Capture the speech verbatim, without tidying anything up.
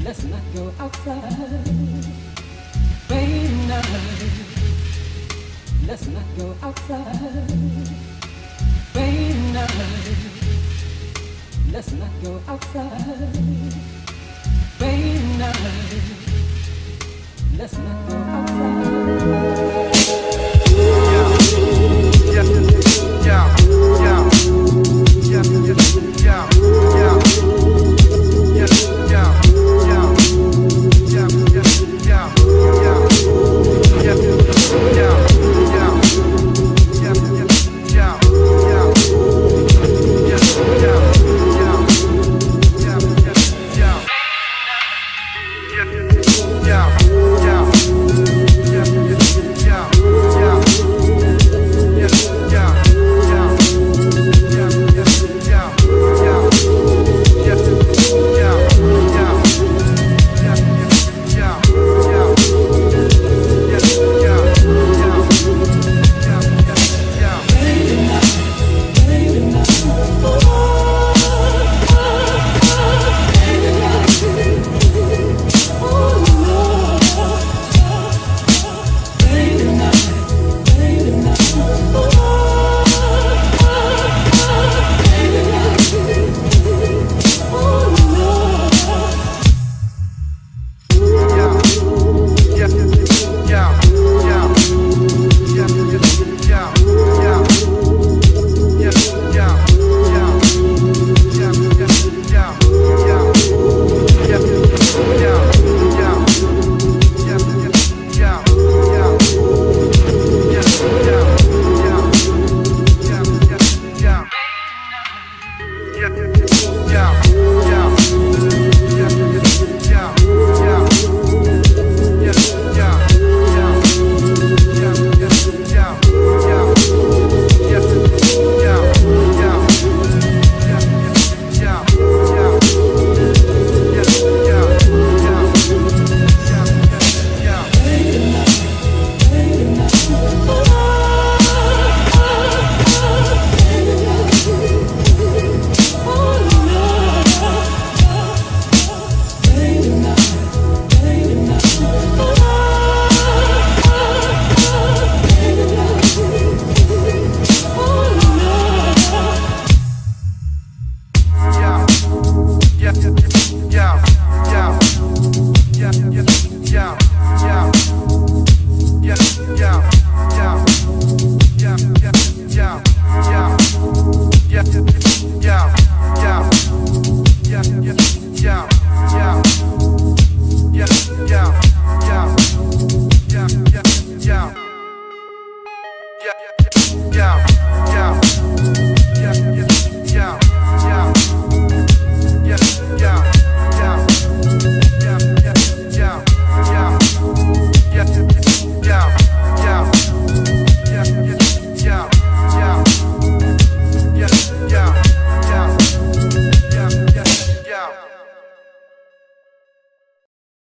Let's not go outside. Rainy night. Let's not go outside. Rainy night. Let's not go outside. Rainy night. Let's not go outside. Yeah, yeah, yeah, yeah, yeah, yeah, yeah, yeah, yeah. Yeah, yeah, yeah, yeah, yeah, yeah.